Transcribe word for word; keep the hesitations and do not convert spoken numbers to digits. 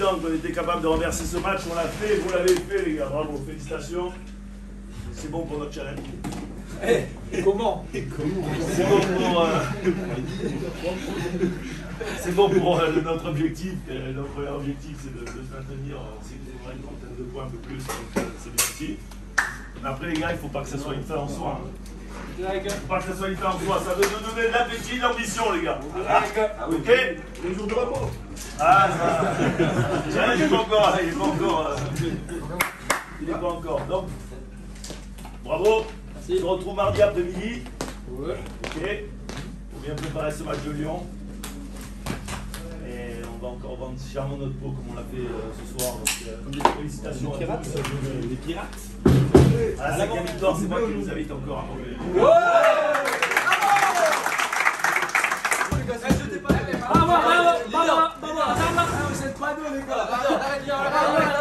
temps qu'on était capable de renverser ce match, on l'a fait, vous l'avez fait les gars, bravo, félicitations. C'est bon pour notre challenge. Eh, et comment? C'est bon pour, euh, c'est bon pour euh, notre objectif. Euh, notre premier objectif, c'est de, de se maintenir. C'est une trentaine de points un peu plus, donc euh, c'est bien aussi. Mais après, les gars, il ne faut pas que ça soit une fin en soi. Hein. Il ne faut pas que ça soit une fin en soi. Ça veut nous donner de l'appétit, de l'ambition, les gars. Ah, ok? Les jours de repos. Ah, ça. Il n'est pas encore. Il n'est pas encore. Euh, il n'est pas encore. Donc, bravo. On se retrouve mardi après-midi. Ouais. Ok. Pour bien préparer ce match de Lyon. Et on va encore vendre chèrement notre peau comme on l'a fait euh, ce soir. Donc, euh, félicitations à tous. Les pirates. À la cinquième victoire, c'est moi qui vous invite encore à manger. Bravo, bravo, bravo, bravo, bravo, bravo, c'est trois deux les gars.